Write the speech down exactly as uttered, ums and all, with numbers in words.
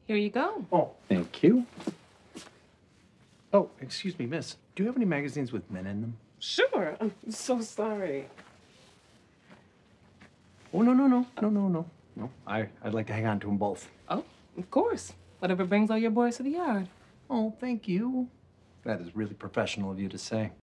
Here you go. Oh, thank you. Oh, excuse me, miss. Do you have any magazines with men in them? Sure. I'm so sorry. Oh, no, no, no. No, no, no. No, I, I'd like to hang on to them both. Oh, of course. Whatever brings all your boys to the yard. Oh, thank you. That is really professional of you to say.